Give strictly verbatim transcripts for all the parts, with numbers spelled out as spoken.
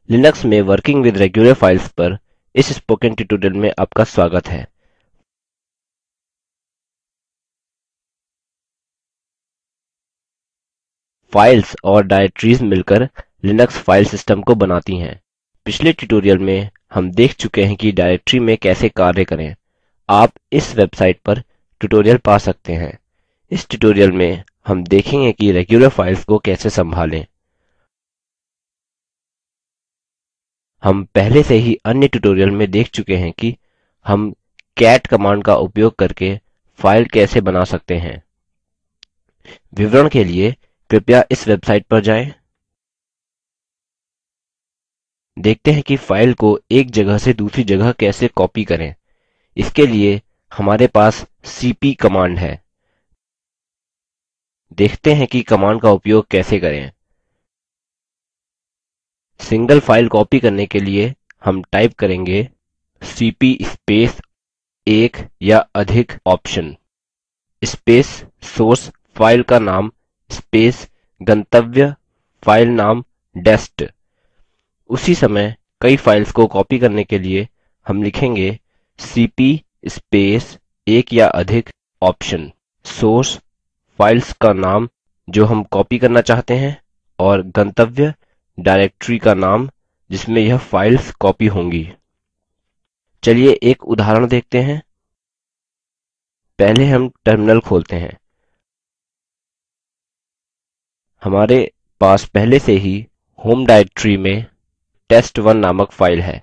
Linux में working with regular files पर इस स्पोकन ट्यूटोरियल में आपका स्वागत है। फाइल्स और डायरेक्टरीज मिलकर लिनक्स फाइल सिस्टम को बनाती हैं। पिछले ट्यूटोरियल में हम देख चुके हैं कि डायरेक्टरी में कैसे कार्य करें। आप इस वेबसाइट पर ट्यूटोरियल पा सकते हैं। इस ट्यूटोरियल में हम देखेंगे कि रेग्युलर फाइल्स को कैसे संभालें। हम पहले से ही अन्य ट्यूटोरियल में देख चुके हैं कि हम कैट कमांड का उपयोग करके फाइल कैसे बना सकते हैं। विवरण के लिए कृपया इस वेबसाइट पर जाएं। देखते हैं कि फाइल को एक जगह से दूसरी जगह कैसे कॉपी करें। इसके लिए हमारे पास सीपी कमांड है। देखते हैं कि कमांड का उपयोग कैसे करें। सिंगल फाइल कॉपी करने के लिए हम टाइप करेंगे सीपी स्पेस एक या अधिक ऑप्शन स्पेस सोर्स फाइल का नाम स्पेस गंतव्य फाइल नाम डेस्ट। उसी समय कई फाइल्स को कॉपी करने के लिए हम लिखेंगे सीपी स्पेस एक या अधिक ऑप्शन सोर्स फाइल्स का नाम जो हम कॉपी करना चाहते हैं और गंतव्य डायरेक्टरी का नाम जिसमें यह फाइल्स कॉपी होंगी। चलिए एक उदाहरण देखते हैं। पहले हम टर्मिनल खोलते हैं। हमारे पास पहले से ही होम डायरेक्टरी में टेस्ट वन नामक फाइल है।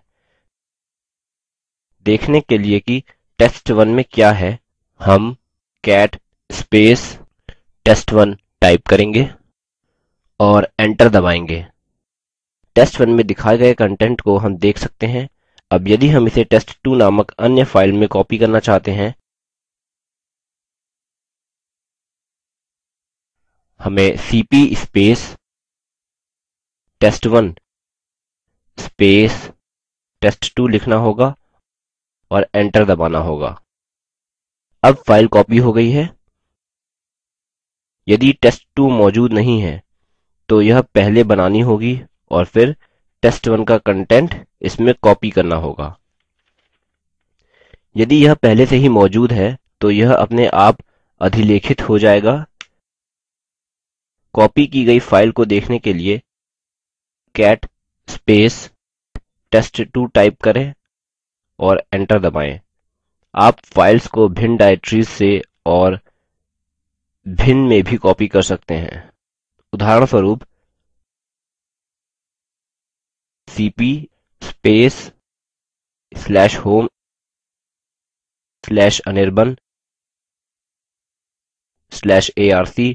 देखने के लिए कि टेस्ट वन में क्या है, हम cat space test one type करेंगे और एंटर दबाएंगे। टेस्ट वन में दिखाए गए कंटेंट को हम देख सकते हैं। अब यदि हम इसे टेस्ट टू नामक अन्य फाइल में कॉपी करना चाहते हैं, हमें CP space test one space test two लिखना होगा और एंटर दबाना होगा। अब फाइल कॉपी हो गई है। यदि टेस्ट टू मौजूद नहीं है तो यह पहले बनानी होगी और फिर टेस्ट वन का कंटेंट इसमें कॉपी करना होगा। यदि यह पहले से ही मौजूद है तो यह अपने आप अधिलेखित हो जाएगा। कॉपी की गई फाइल को देखने के लिए cat space test two type करें और एंटर दबाएं। आप फाइल्स को भिन्न डायरेक्टरीज से और भिन्न में भी कॉपी कर सकते हैं। उदाहरणस्वरूप CP space slash home slash Anirban slash ARC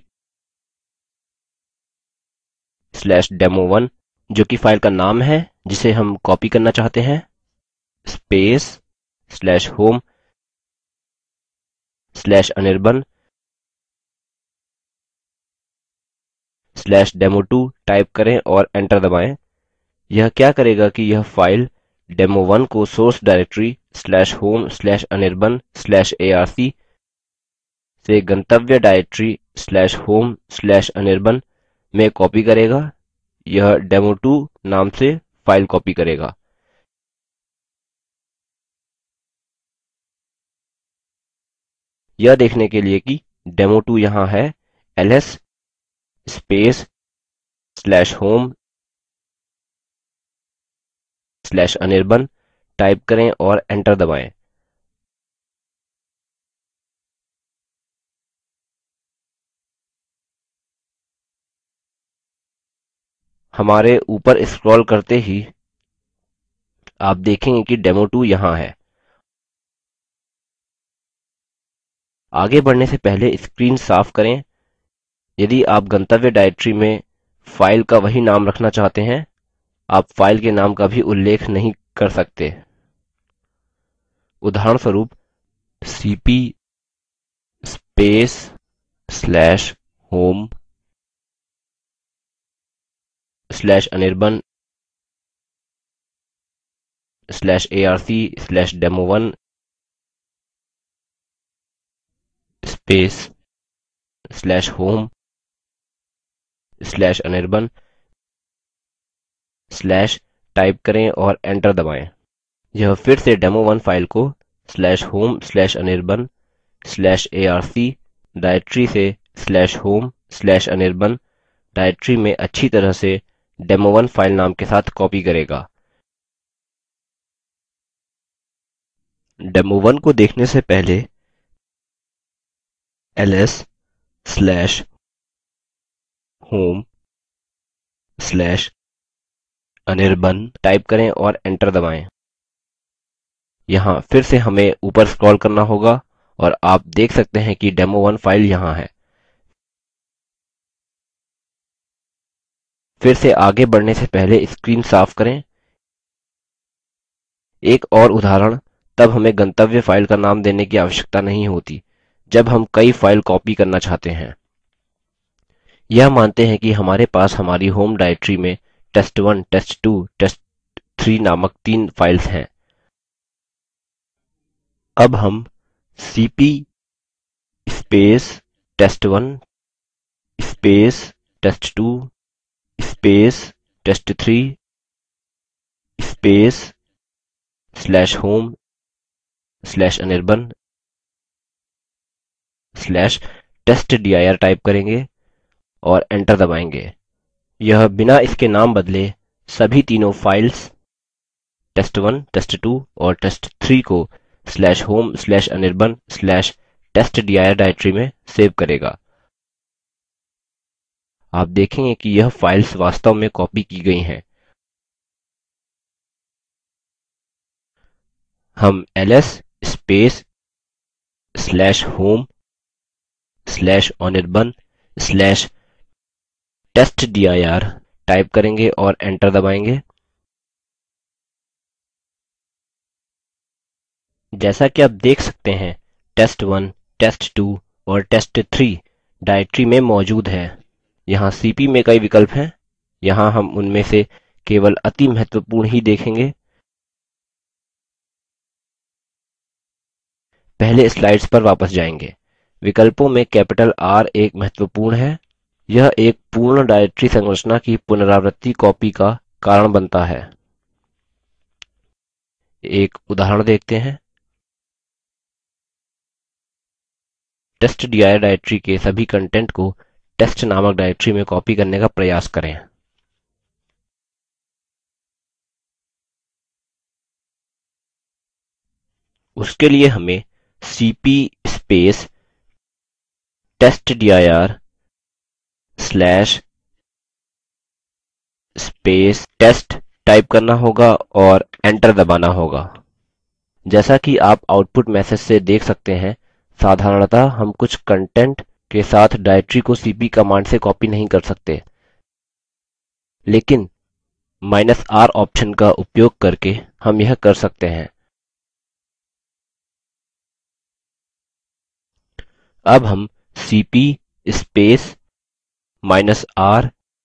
slash demo one जो कि फाइल का नाम है जिसे हम कॉपी करना चाहते हैं, space slash home slash Anirban slash demo two type करें और एंटर दबाएं। यह क्या करेगा कि यह फाइल डेमो वन को source directory slash home slash Anirban slash ARC से गंतव्य directory slash home slash Anirban में कॉपी करेगा। यह डेमो टू नाम से फाइल कॉपी करेगा। यह देखने के लिए कि डेमो टू यहाँ है, LS space slash home slash Anirban type करें और एंटर दबाएं। हमारे ऊपर स्क्रॉल करते ही आप देखेंगे कि डेमो टू यहाँ है। आगे बढ़ने से पहले स्क्रीन साफ करें। यदि आप गंतव्य डायरेक्टरी में फाइल का वही नाम रखना चाहते हैं, आप फाइल के नाम का भी उल्लेख नहीं कर सकते। उदाहरणस्वरूप CP space slash home slash Anirban slash ARC slash demo one space slash home slash Anirban slash type करें और एंटर दबाएँ। यह फिर से डेमो वन फाइल को slash home slash Anirban slash arc directory से slash home slash Anirban directory में अच्छी तरह से डेमो वन फाइल नाम के साथ कॉपी करेगा। डेमो वन को देखने से पहले ls slash home slash Anirban type करें और एंटर दबाएँ। यहाँ फिर से हमें ऊपर स्क्रॉल करना होगा और आप देख सकते हैं कि डेमो वन फाइल यहाँ है। फिर से आगे बढ़ने से पहले स्क्रीन साफ करें। एक और उदाहरण, तब हमें गंतव्य फाइल का नाम देने की आवश्यकता नहीं होती जब हम कई फाइल कॉपी करना चाहते हैं। यह मानते हैं कि हमारे पास हमारी होम डायरेक्टरी में test one, test two, test three नामक तीन फाइल्स हैं। अब हम cp space test one space test two space test three space slash home slash Anirban slash test dir type करेंगे और एंटर दबाएंगे। यह बिना इसके नाम बदले सभी तीनों files test one, test two और टेस्ट थ्री को slash home slash Anirban slash test dir directory में सेव करेगा। आप देखेंगे कि यह फाइल्स वास्तव में कॉपी की गई हैं। हम ls space slash home slash Anirban slash test dir type करेंगे और एंटर दबाएंगे। जैसा कि आप देख सकते हैं टेस्ट वन, टेस्ट टू और टेस्ट थ्री डायरेक्टरी में मौजूद है। यहाँ cp में कई विकल्प हैं। यहाँ हम उनमें से केवल अति महत्वपूर्ण ही देखेंगे। पहले स्लाइड्स पर वापस जाएंगे। विकल्पों में कैपिटल R एक महत्वपूर्ण है। यह एक पूर्ण डायरेक्टरी संरचना की पुनरावृत्ति कॉपी का कारण बनता है। एक उदाहरण देखते हैं। टेस्टडिर डायरेक्टरी के सभी कंटेंट को टेस्ट नामक डायरेक्टरी में कॉपी करने का प्रयास करें। उसके लिए हमें cp space test dir slash space test type करना होगा और एंटर दबाना होगा। जैसा कि आप आउटपुट मैसेज से देख सकते हैं, साधारणतः हम कुछ कंटेंट के साथ डायरेक्टरी को cp कमांड से कॉपी नहीं कर सकते, लेकिन -r ऑप्शन का उपयोग करके हम यह कर सकते हैं। अब हम cp space -r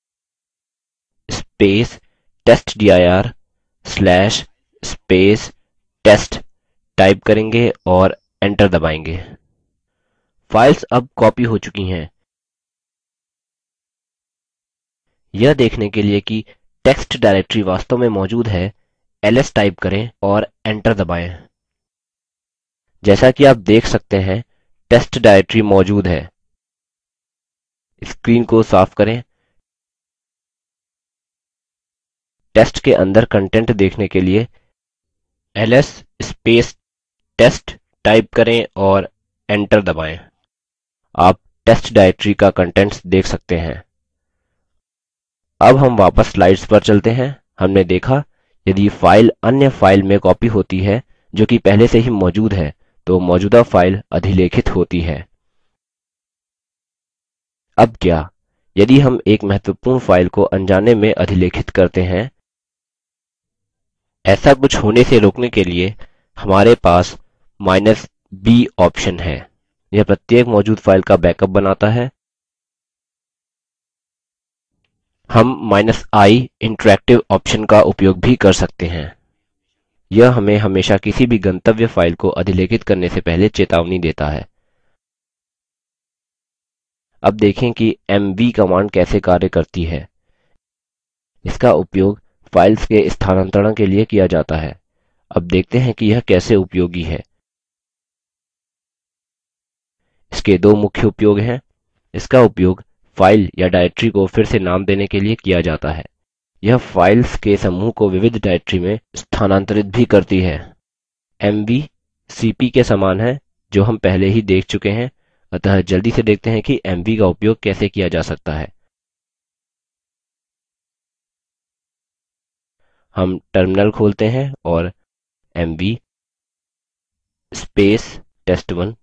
space test dir slash space test type करेंगे और एंटर दबाएंगे। फाइल्स अब कॉपी हो चुकी हैं। यह देखने के लिए कि टेक्स्ट डायरेक्टरी वास्तव में मौजूद है, ls टाइप करें और एंटर दबाएं। जैसा कि आप देख सकते हैं टेस्ट डायरेक्टरी मौजूद है। स्क्रीन को साफ करें। टेस्ट के अंदर कंटेंट देखने के लिए ls स्पेस टेस्ट टाइप करें और एंटर दबाएं। आप टेस्ट डायरेक्टरी का कंटेंट्स देख सकते हैं। अब हम वापस स्लाइड्स पर चलते हैं। हमने देखा यदि फाइल अन्य फाइल में कॉपी होती है जो कि पहले से ही मौजूद है, तो मौजूदा फाइल अधिलेखित होती है। अब क्या यदि हम एक महत्वपूर्ण फाइल को अनजाने में अधिलेखित करते हैं? ऐसा कुछ होने से रोकने के लिए हमारे पास -b ऑप्शन है। यह प्रत्येक मौजूद फाइल का बैकअप बनाता है। हम -i इंटरैक्टिव ऑप्शन का उपयोग भी कर सकते हैं। यह हमें हमेशा किसी भी गंतव्य फाइल को अधिलेखित करने से पहले चेतावनी देता है। अब देखें कि mv कमांड कैसे कार्य करती है। इसका उपयोग फाइल्स के स्थानांतरण के लिए किया जाता है। अब देखते हैं कि यह कैसे उपयोगी है। इसके दो मुख्य उपयोग हैं। इसका उपयोग फाइल या डायरेक्टरी को फिर से नाम देने के लिए किया जाता है। यह फाइल्स के समूह को विविध डायरेक्टरी में स्थानांतरित भी करती है। एमवी सीपी के समान है, जो हम पहले ही देख चुके हैं, अतः जल्दी से देखते हैं कि एमवी का उपयोग कैसे किया जा सकता है। हम टर्मिनल खोलते हैं और MV space test one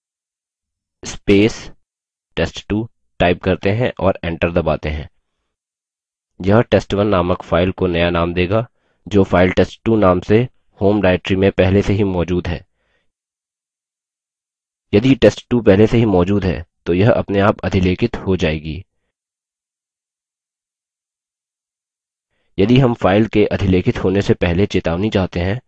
space test two type करते हैं और एंटर दबाते हैं। यह टेस्ट वन नामक फाइल को नया नाम देगा, जो फाइल टेस्ट टू नाम से होम डायरेक्टरी में पहले से ही मौजूद है। यदि टेस्ट टू पहले से ही मौजूद है तो यह अपने आप अधिलेखित हो जाएगी। यदि हम फाइल के अधिलेखित होने से पहले चेतावनी चाहते हैं,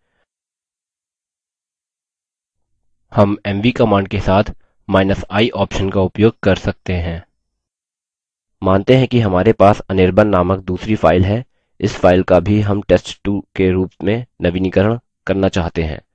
हम एमवी कमांड के साथ माइनस आई ऑप्शन का उपयोग कर सकते हैं। मानते हैं कि हमारे पास अनिर्बाण नामक दूसरी फाइल है। इस फाइल का भी हम टेस्ट टू के रूप में नवीनीकरण करना चाहते हैं।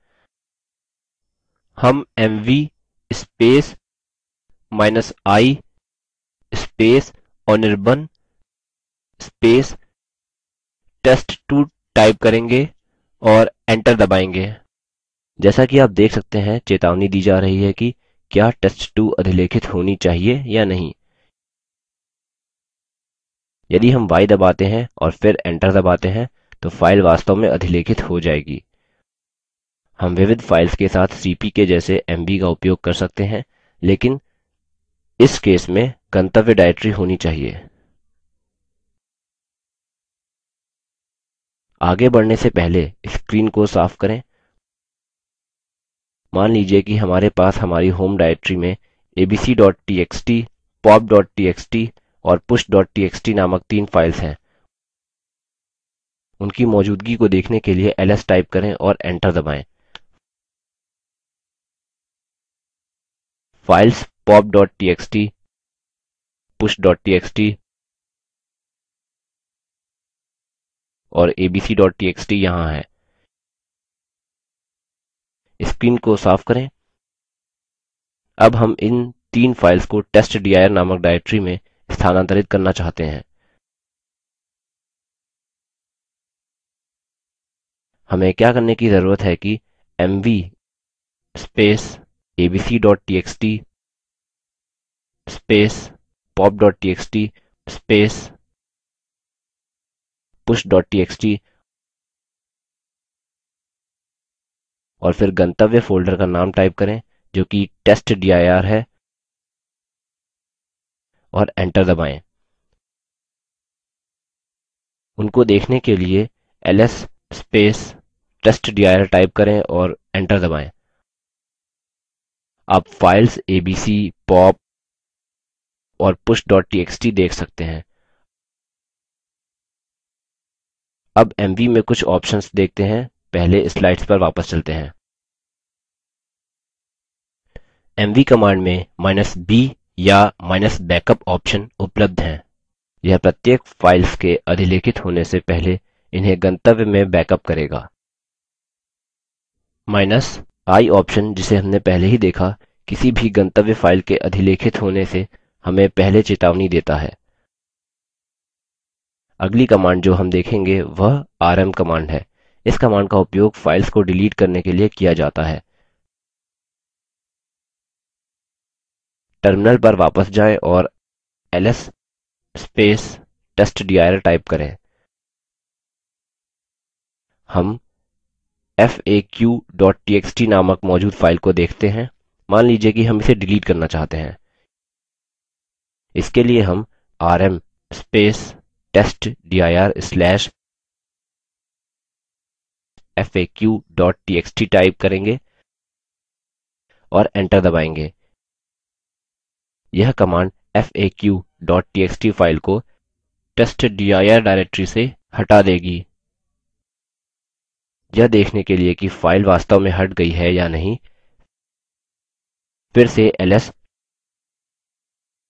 हम MV space minus I space Anirban space test two type करेंगे और एंटर दबाएंगे। जैसा कि आप देख सकते हैं, चेतावनी दी जा रही है कि क्या टेस्ट टू अधिलेखित होनी चाहिए या नहीं। यदि हम Y दबाते हैं और फिर एंटर दबाते हैं तो फाइल वास्तव में अधिलेखित हो जाएगी। हम विविध फाइल्स के साथ सीपी के जैसे एमवी का उपयोग कर सकते हैं, लेकिन इस केस में गंतव्य डायरेक्टरी होनी चाहिए। आगे बढ़ने से पहले स्क्रीन को साफ करें। मान लीजिए कि हमारे पास हमारी होम डायरेक्टरी में abc.txt, pop.txt और push.txt नामक तीन फाइल्स हैं। उनकी मौजूदगी को देखने के लिए ls टाइप करें और एंटर दबाएं। फाइल्स pop.txt, push.txt और abc.txt यहाँ है। स्क्रीन को साफ करें। अब हम इन तीन फाइल्स को टेस्टडिर नामक डायरेक्टरी में स्थानांतरित करना चाहते हैं। हमें क्या करने की जरूरत है कि mv space abc.txt space pop.txt space push.txt और फिर गंतव्य फोल्डर का नाम टाइप करें, जो कि टेस्टडिर है, और एंटर दबाएं। उनको देखने के लिए ls स्पेस टेस्टडिर टाइप करें और एंटर दबाएं। आप फाइल्स abc, pop और push.txt देख सकते हैं। अब mv में कुछ ऑप्शंस देखते हैं। पहले स्लाइड्स पर वापस चलते हैं। mv कमांड में -b या -backup ऑप्शन उपलब्ध हैं। यह प्रत्येक फाइल्स के अधिलेखित होने से पहले इन्हें गंतव्य में बैकअप करेगा। -i ऑप्शन, जिसे हमने पहले ही देखा, किसी भी गंतव्य फाइल के अधिलेखित होने से हमें पहले चेतावनी देता है। अगली कमांड जो हम देखेंगे वह rm कमांड है। इस कमांड का उपयोग फाइल्स को डिलीट करने के लिए किया जाता है। टर्मिनल पर वापस जाएं और ls स्पेस टेस्टडिर टाइप करें। हम faq.txt नामक मौजूद फाइल को देखते हैं। मान लीजिए कि हम इसे डिलीट करना चाहते हैं। इसके लिए हम rm space test dir slash faq.txt type करेंगे और एंटर दबाएंगे। यह कमांड faq.txt फाइल को टेस्टडिर डायरेक्टरी से हटा देगी। यह देखने के लिए कि फाइल वास्तव में हट गई है या नहीं, फिर से ls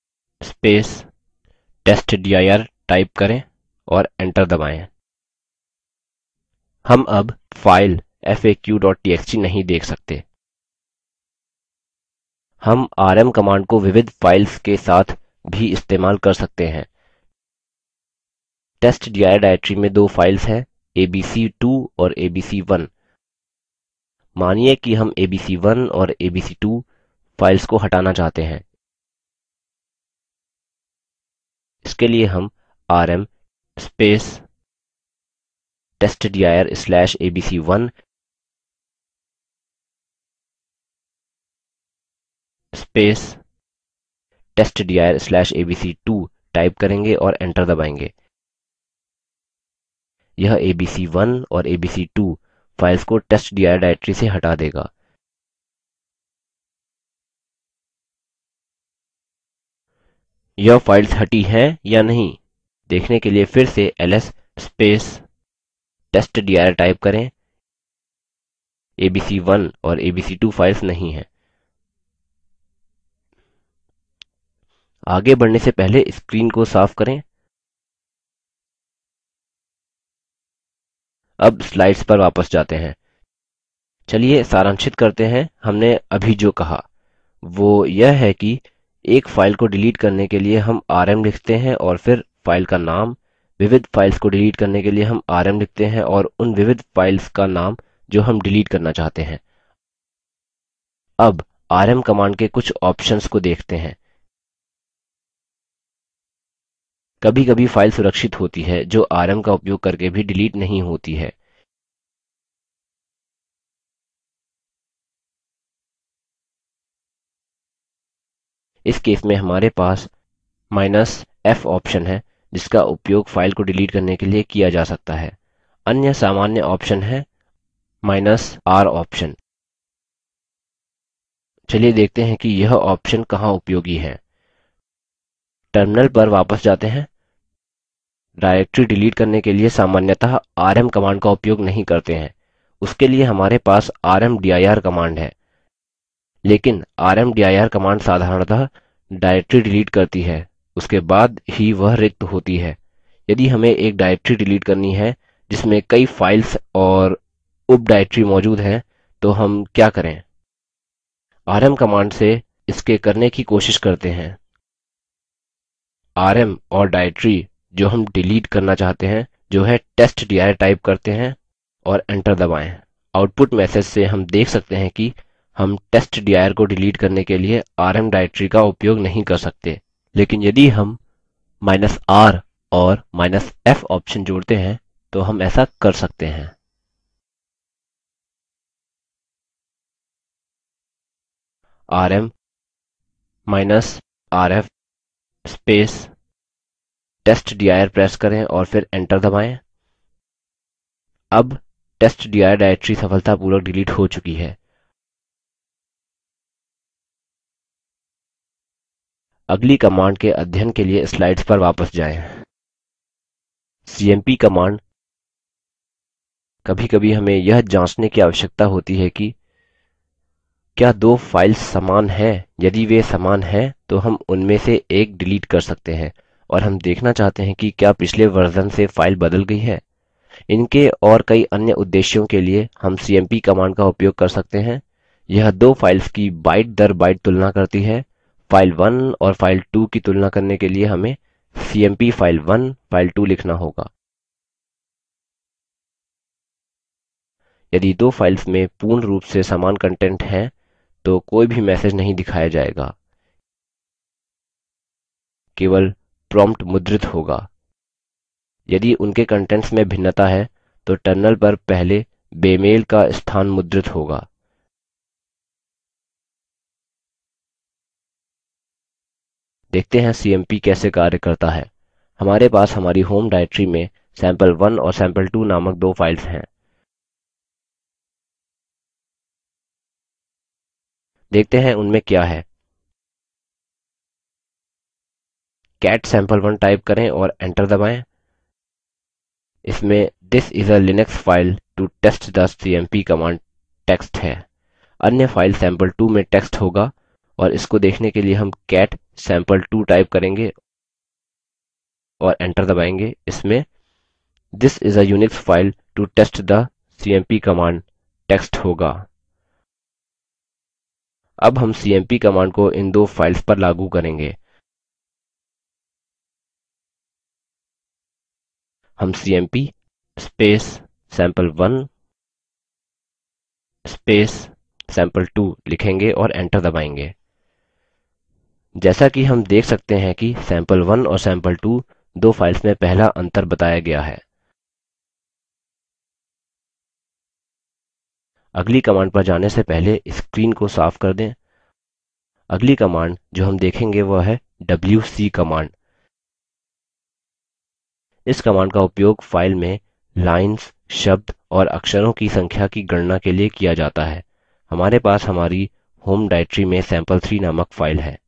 स्पेस टेस्टडिर टाइप करें और एंटर दबाएं। हम अब फाइल faq.txt नहीं देख सकते। हम rm कमांड को विविध फाइल्स के साथ भी इस्तेमाल कर सकते हैं। testdir डायरेक्टरी में दो फाइल्स हैं, A B C two और A B C one। मानिए कि हम A B C one और A B C two files को हटाना चाहते हैं। इसके लिए हम rm space testdir slash A B C one space testdir slash A B C two type करेंगे और एंटर दबाएंगे। यह A B C one और A B C two files को testdir डायरेक्टरी से हटा देगा। यह फाइल्स हटी हैं या नहीं देखने के लिए फिर से ls space testdir टाइप करें। A B C one और A B C two files नहीं हैं। आगे बढ़ने से पहले स्क्रीन को साफ करें। अब स्लाइड्स पर वापस जाते हैं। चलिए सारांशित करते हैं हमने अभी जो कहा। वो यह है कि एक फाइल को डिलीट करने के लिए हम rm लिखते हैं और फिर फाइल का नाम। विविध फाइल्स को डिलीट करने के लिए हम rm लिखते हैं और उन विविध फाइल्स का नाम जो हम डिलीट करना चाहते हैं। अब rm कमांड के कुछ ऑप्शंस को देखते हैं। कभी कभी फाइल सुरक्षित होती है जो rm का उपयोग करके भी डिलीट नहीं होती है। इस केस में हमारे पास -f ऑप्शन है जिसका उपयोग फाइल को डिलीट करने के लिए किया जा सकता है। अन्य सामान्य ऑप्शन है -r ऑप्शन। चलिए देखते हैं कि यह ऑप्शन कहाँ उपयोगी है। टर्मिनल पर वापस जाते हैं। डायरेक्टरी डिलीट करने के लिए सामान्यतः rm कमांड का उपयोग नहीं करते हैं। उसके लिए हमारे पास rmdir कमांड है। लेकिन rmdir कमांड साधारणतः डायरेक्टरी डिलीट करती है, उसके बाद ही वह रिक्त होती है। यदि हमें एक डायरेक्टरी डिलीट करनी है जिसमें कई फाइल्स और उप डायरेक्टरी मौजूद हैं तो हम क्या करें? rm कमांड से इसके करने की कोशिश करते हैं। rm और डायरेक्टरी जो हम डिलीट करना चाहते हैं जो है testdir टाइप करते हैं और एंटर दबाएँ। आउटपुट मैसेज से हम देख सकते हैं कि हम testdir को डिलीट करने के लिए rm डायरेक्टरी का उपयोग नहीं कर सकते। लेकिन यदि हम -r और -f ऑप्शन जोड़ते हैं तो हम ऐसा कर सकते हैं। rm -rf space testdir press करें और फिर एंटर दबाएँ। अब testdir डायरेक्टरी सफलतापूर्वक डिलीट हो चुकी है। अगली कमांड के अध्ययन के लिए स्लाइड्स पर वापस जाएं। cmp कमांड कभी कभी हमें यह जांचने की आवश्यकता होती है कि क्या दो फाइल्स समान हैं। यदि वे समान हैं तो हम उनमें से एक डिलीट कर सकते हैं और हम देखना चाहते हैं कि क्या पिछले वर्जन से फाइल बदल गई है। इनके और कई अन्य उद्देश्यों के लिए हम cmp कमांड का उपयोग कर सकते हैं। यह दो फाइल्स की बाइट दर बाइट तुलना करती है। फाइल वन और फाइल टू की तुलना करने के लिए हमें cmp file one file two लिखना होगा। यदि दो फाइल्स में पूर्ण रूप से समान कंटेंट हैं तो कोई भी मैसेज नहीं दिखाया जाएगा, केवल प्रॉम्प्ट मुद्रित होगा। यदि उनके कंटेंट्स में भिन्नता है तो टर्मिनल पर पहले बेमेल का स्थान मुद्रित होगा। देखते हैं cmp कैसे कार्य करता है। हमारे पास हमारी होम डायरेक्टरी में सैंपल वन और सैंपल टू नामक दो फाइल्स हैं। देखते हैं उनमें क्या है। cat sample one टाइप करें और एंटर दबाएँ। इसमें this is a linux file to test the cmp command text है। अन्य फाइल सैंपल टू में टेक्स्ट होगा और इसको देखने के लिए हम cat sample two टाइप करेंगे और एंटर दबाएंगे। इसमें this is a unix file to test the cmp command text होगा। अब हम cmp कमांड को इन दो फाइल्स पर लागू करेंगे। हम cmp space sample one space sample two लिखेंगे और एंटर दबाएंगे। जैसा कि हम देख सकते हैं कि सैंपल वन और सैंपल टू दो फाइल्स में पहला अंतर बताया गया है। अगली कमांड पर जाने से पहले स्क्रीन को साफ कर दें। अगली कमांड जो हम देखेंगे वह है डब्ल्यूसी कमांड। इस कमांड का उपयोग फाइल में लाइन्स, शब्द और अक्षरों की संख्या की गणना के लिए किया जाता है। हमारे पास हमारी होम डायरेक्टरी में सैंपल थ्री नामक फाइल है।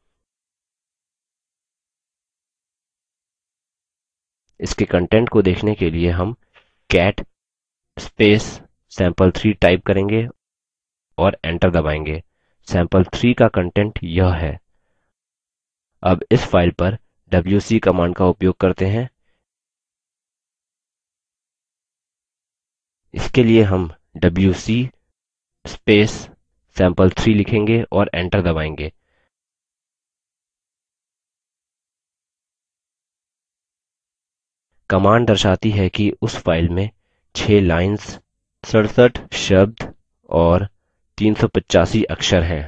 इसके कंटेंट को देखने के लिए हम cat space sample three type करेंगे और एंटर दबाएंगे। सैंपल थ्री का कंटेंट यह है। अब इस फाइल पर डब्ल्यूसी कमांड का उपयोग करते हैं। इसके लिए हम डब्ल्यूसी स्पेस सैंपल थ्री लिखेंगे और एंटर दबाएंगे। कमांड दर्शाती है कि उस फाइल में छह लाइन्स, सड़सठ शब्द और तीन सौ पचासी अक्षर हैं।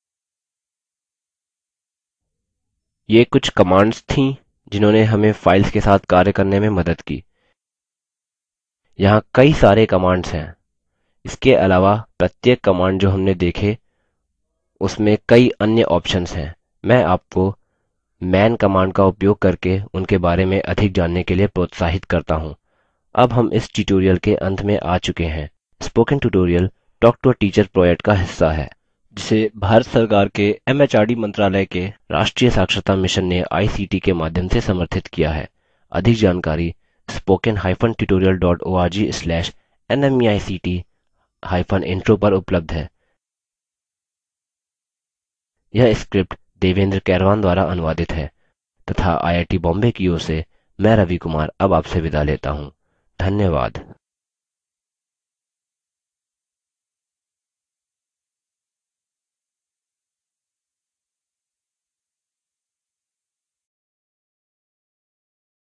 ये कुछ कमांड्स थीं जिन्होंने हमें फाइल्स के साथ कार्य करने में मदद की। यहाँ कई सारे कमांड्स हैं। इसके अलावा प्रत्येक कमांड जो हमने देखे उसमें कई अन्य ऑप्शंस हैं। मैं आपको मैन कमांड का उपयोग करके उनके बारे में अधिक जानने के लिए प्रोत्साहित करता हूँ। अब हम इस ट्यूटोरियल के अंत में आ चुके हैं। Spoken tutorial talk to a teacher project का हिस्सा है, जिसे भारत सरकार के एमएचआरडी मंत्रालय के राष्ट्रीय साक्षरता मिशन ने आईसीटी के माध्यम से समर्थित किया है। अधिक जानकारी spoken hyphen tutorial dot ORG slash NMEICT hyphen intro पर उपलब्ध है। यह स्क्रिप्ट देवेंद्र कैरवान द्वारा अनुवादित है तथा आई आई टी बॉम्बे की ओर से मैं रवि कुमार अब आपसे विदा लेता हूँ। धन्यवाद।